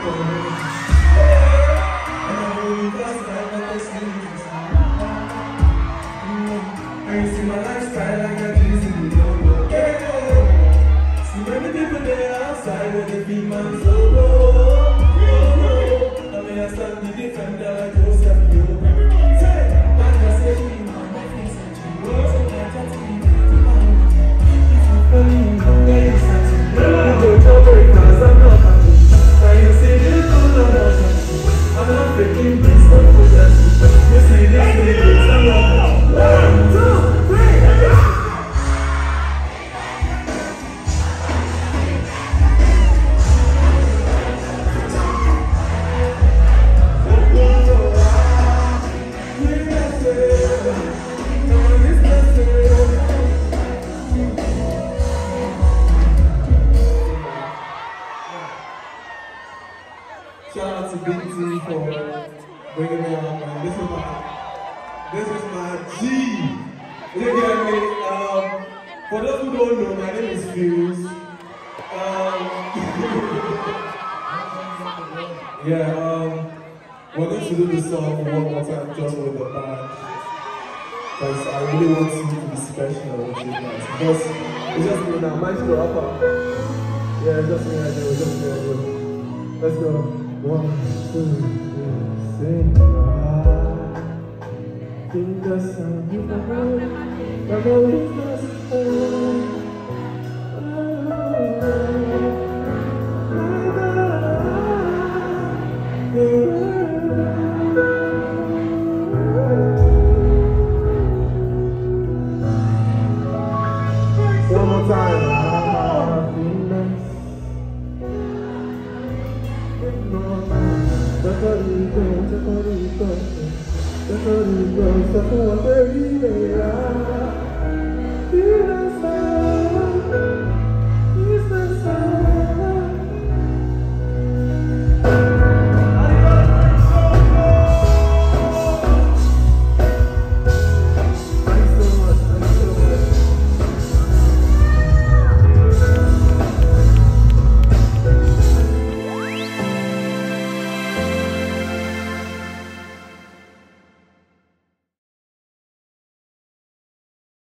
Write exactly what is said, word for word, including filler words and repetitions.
I see my lifestyle, I got this in the logo. See many people there outside where they be man so low. I mean, I start the defender like Joseph Yo. Say, like I say, we man, my face and you. So I can't see me. If you feel me, I'm getting started. You go to work, cause I'm not happy. And you see this, I'm not happy. I'm not faking this, don't put that shit. You see this, I'm not happy. One, two, three. Shout out to Big T for bringing me on, man. This is my, this is my G. You get me? Um, for those who don't know, my name is Fuse. Um, yeah, um, we're going to do this song one more time just with the band. Because I really want you to be special with you guys. Because it's just me now, Maestro Upper. Yeah, it's just me right now, it's just me right now. Let's go. One, two, three, sing. I think the sound you heard, the voice is heard. One more time. Safari, Safari, Safari, Safari, Safari, Safari,